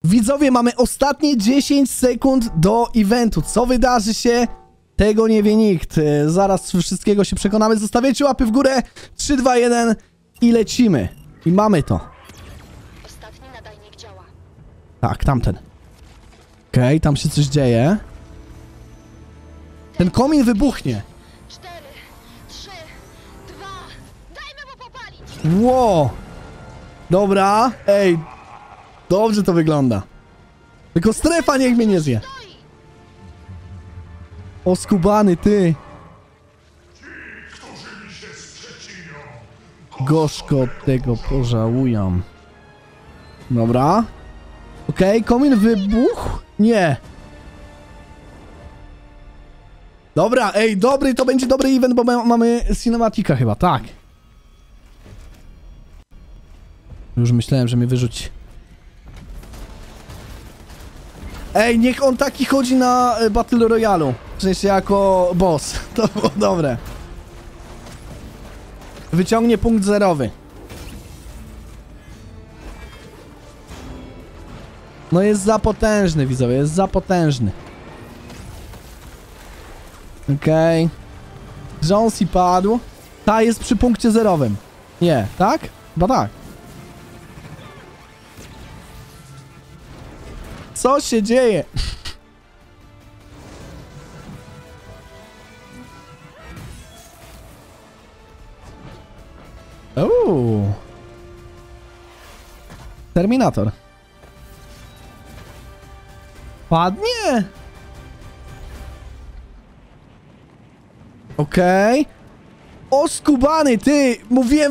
Widzowie, mamy ostatnie 10 sekund do eventu. Co wydarzy się? Tego nie wie nikt. Zaraz wszystkiego się przekonamy. Zostawiajcie łapy w górę. 3, 2, 1 i lecimy. I mamy to. Ostatni nadajnik działa. Tak, tamten. Okej, tam się coś dzieje. Ten komin wybuchnie. 4, 3, 2, dajmy mu popalić! Ło! Dobra, ej. Dobrze to wygląda. Tylko strefa niech mnie nie zje. Stoi! O, skubany, ty. Gorzko od tego pożałuję. Dobra. Okej, komin wybuchł? Nie. Dobra, ej, dobry, to będzie dobry event, bo mamy cinematika chyba, tak. Już myślałem, że mnie wyrzuci. Ej, niech on taki chodzi na Battle Royale. W sensie jako boss. To było dobre. Wyciągnie punkt zerowy. No jest za potężny, widzowie, jest za potężny. Okej. Jonesy padł. Ta jest przy punkcie zerowym. Nie, tak? Chyba tak. Co się dzieje? Uuu. Terminator. Padnie. Okej. O, skubany, ty! Mówiłem...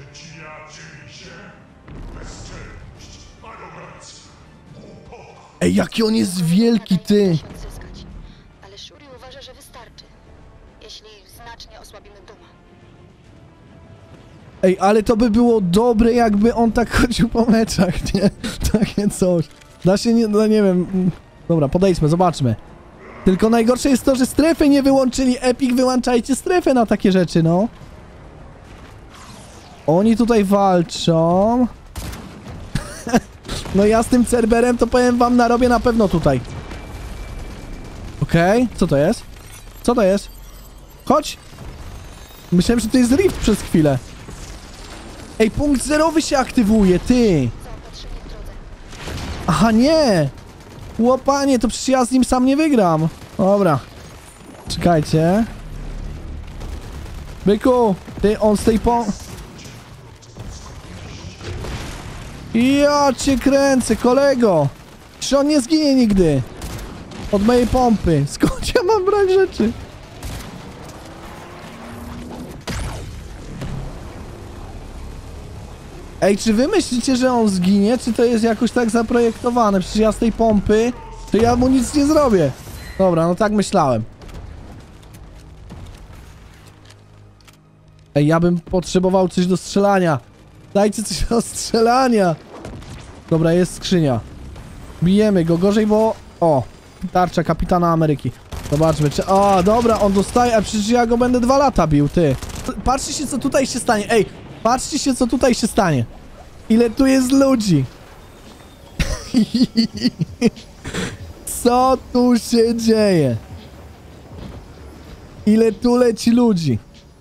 Ej, jaki on jest wielki, ty! Odzyskać. Ale Shuri uważa, że wystarczy. Jeśli znacznie osłabimy Duma. Ej, ale to by było dobre, jakby on tak chodził po meczach, nie? Takie coś. Da się, nie, no nie wiem... Dobra, podejdźmy, zobaczmy. Tylko najgorsze jest to, że strefy nie wyłączyli. Epic, wyłączajcie strefę na takie rzeczy, no. Oni tutaj walczą. No ja z tym Cerberem to powiem wam, narobię na pewno tutaj. Okej, co to jest? Co to jest? Chodź! Myślałem, że to jest rift przez chwilę. Ej, punkt zerowy się aktywuje, ty! Zaopatrzenie w drodze. Aha, nie! Łopanie, to przecież ja z nim sam nie wygram. Dobra. Czekajcie. Byku, ty, on z tej Ja cię kręcę, kolego! Czy on nie zginie nigdy? Od mojej pompy. Skąd ja mam brać rzeczy? Ej, czy wy myślicie, że on zginie? Czy to jest jakoś tak zaprojektowane? Przecież ja z tej pompy, to ja mu nic nie zrobię. Dobra, no tak myślałem. Ej, ja bym potrzebował coś do strzelania. Dajcie coś do strzelania. Dobra, jest skrzynia. Bijemy go, gorzej, bo... O, tarcza Kapitana Ameryki. Zobaczmy, czy... O, dobra, on dostaje, a przecież ja go będę 2 lata bił, ty. Patrzcie się, co tutaj się stanie. Ej, patrzcie się, co tutaj się stanie. Ile tu jest ludzi. Co tu się dzieje? Ile tu leci ludzi.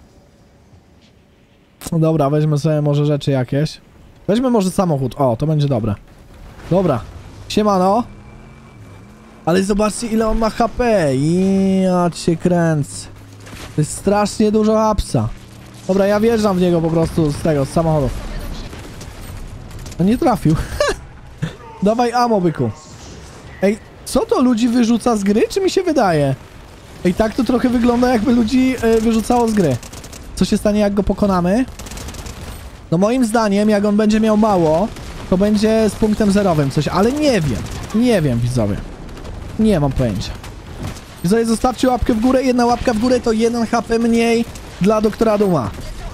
No dobra, weźmy sobie może rzeczy jakieś. Weźmy może samochód. O, to będzie dobre. Dobra. Siemano. Ale zobaczcie, ile on ma HP. Ja cię kręcę. To jest strasznie dużo hapsa. Dobra, ja wjeżdżam w niego po prostu z tego, z samochodu. No nie trafił. Dawaj ammo, byku. Ej, co to ludzi wyrzuca z gry, czy mi się wydaje? Ej, tak to trochę wygląda, jakby ludzi wyrzucało z gry. Co się stanie, jak go pokonamy? No moim zdaniem, jak on będzie miał mało, to będzie z punktem zerowym coś, ale nie wiem. Nie wiem, widzowie. Nie mam pojęcia. Widzowie, zostawcie łapkę w górę. 1 łapka w górę to 1 HP mniej dla doktora Duma.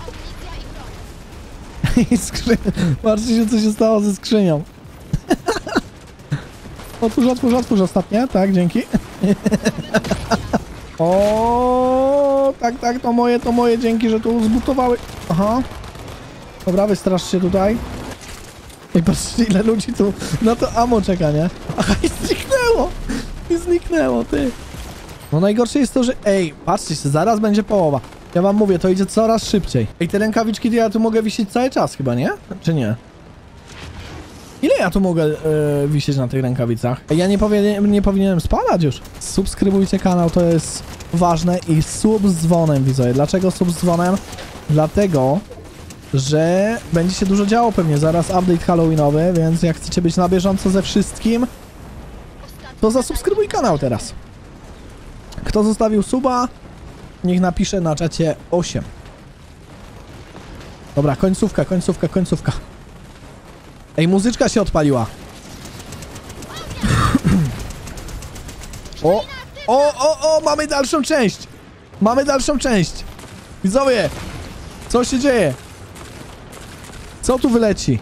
I patrzcie się, co się stało ze skrzynią. Otwórz ostatnie. Tak, dzięki. O, tak, to moje, dzięki, że tu zbutowały. Aha. Dobra, wystrasz się tutaj. I patrzcie, ile ludzi tu na to ammo czeka, nie? Aha, i zniknęło! I zniknęło, ty. No najgorsze jest to, że... Ej, patrzcie się, zaraz będzie połowa. Ja wam mówię, to idzie coraz szybciej. Ej, te rękawiczki to ja tu mogę wisieć cały czas chyba, nie? Czy nie? Ile ja tu mogę wisieć na tych rękawicach? Ej, ja nie powinienem spadać już. Subskrybujcie kanał, to jest ważne. I sub z dzwonem, widzowie. Dlaczego sub z dzwonem? Dlatego, że będzie się dużo działo pewnie. Zaraz update halloweenowy, więc jak chcecie być na bieżąco ze wszystkim, to zasubskrybuj kanał teraz. Kto zostawił suba, niech napisze na czacie 8. Dobra, końcówka, końcówka, końcówka. Ej, muzyczka się odpaliła. O, mamy dalszą część. Mamy dalszą część. Widzowie, co się dzieje? Co tu wyleci?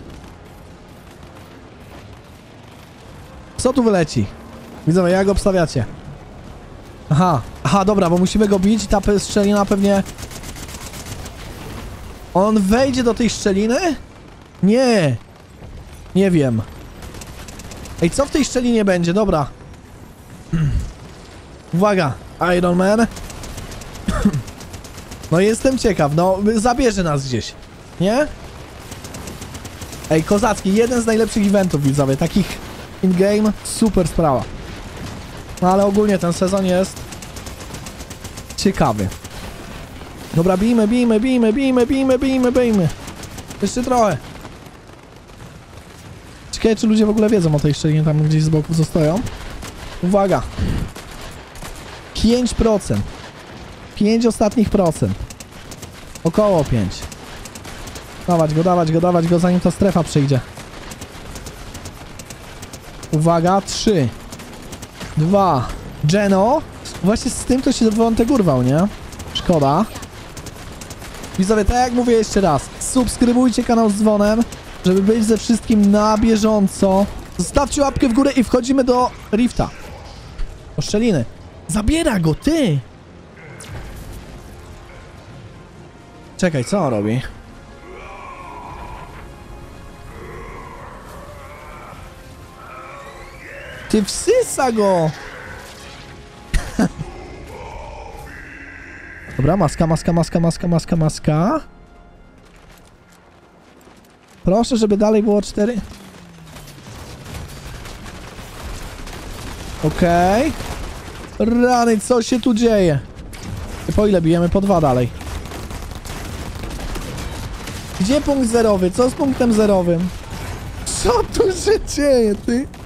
Co tu wyleci? Widzowie, jak obstawiacie? Aha, dobra, bo musimy go bić i ta szczelina pewnie... On wejdzie do tej szczeliny? Nie. Nie wiem. Ej, co w tej szczelinie będzie? Dobra. Uwaga, Iron Man. No jestem ciekaw, no zabierze nas gdzieś. Nie? Ej, kozacki, jeden z najlepszych eventów, widzowie, takich in-game, super sprawa. No ale ogólnie ten sezon jest ciekawy. Dobra, bijmy. Jeszcze trochę. Ciekawe, czy ludzie w ogóle wiedzą o tej szczelinie tam gdzieś z boku co stoją. Uwaga. 5%. 5 ostatnich procent. Około 5. Dawać go, zanim ta strefa przyjdzie. Uwaga, 3, 2, Geno. Właśnie z tym to się Wątek urwał, nie? Szkoda. Widzowie, tak jak mówię jeszcze raz, subskrybujcie kanał z dzwonem, żeby być ze wszystkim na bieżąco. Zostawcie łapkę w górę i wchodzimy do Rifta. Do szczeliny. Zabiera go, ty! Czekaj, co on robi? Ty wsysa go! Dobra, maska. Proszę, żeby dalej było 4. Okej. Rany, co się tu dzieje? Po ile bijemy? Po 2 dalej. Gdzie punkt zerowy? Co z punktem zerowym? Co tu się dzieje, ty?